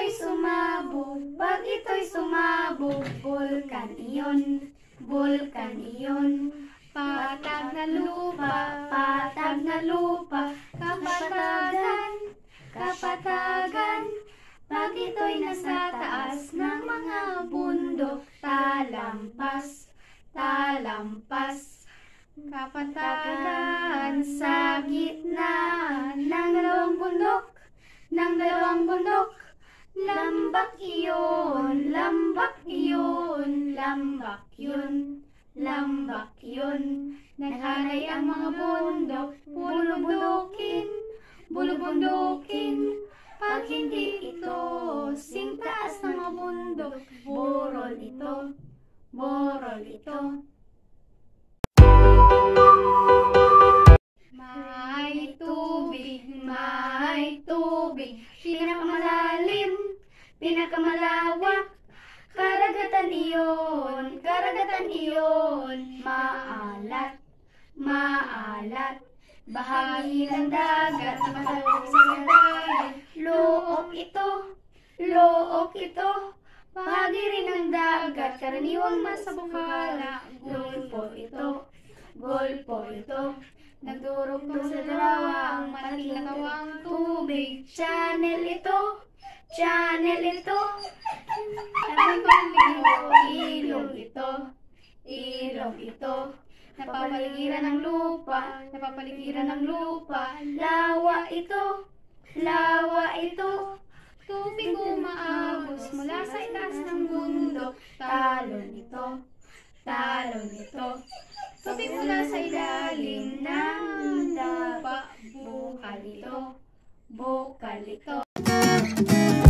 sumabog, bulkan iyon, patag na lupa, kapatagan, pag ito'y nasa taas ng mga bundok, talampas, kapatagan sa gitna ng dalawang bundok, lambak yun, naghanay ang mga bundok, bulubundukin, pag hindi ito singtaas ng mga bundok, borol ito. May tubig, pinakamalawak, karagatan iyon, maalat, bahagi ng dagat, matalok sa dagat, look ito, bahagi rin ng dagat, karaniwang masabukala, gulpo ito, nagdurugtong sa dalawang malaking katawang tubig, channel ito, ilog ito, napapaligiran ng lupa, lawa ito, tubig umaagos mula sa itaas ng bundok, talon ito, tubig mula sa ilalim ng lupa, bukal ito.